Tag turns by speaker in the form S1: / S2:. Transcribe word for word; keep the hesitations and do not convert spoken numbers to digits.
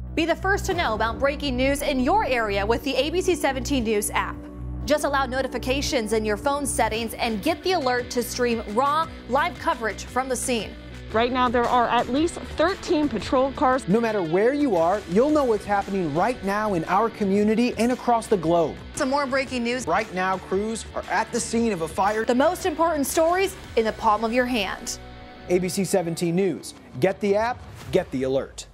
S1: Be the first to know about breaking news in your area with the A B C seventeen News app. Just allow notifications in your phone settings and get the alert to stream raw, live coverage from the scene.
S2: Right now, there are at least thirteen patrol cars.
S3: No matter where you are, you'll know what's happening right now in our community and across the globe.
S1: Some more breaking news.
S3: Right now, crews are at the scene of a fire.
S1: The most important stories in the palm of your hand.
S3: A B C seventeen News. Get the app, get the alert.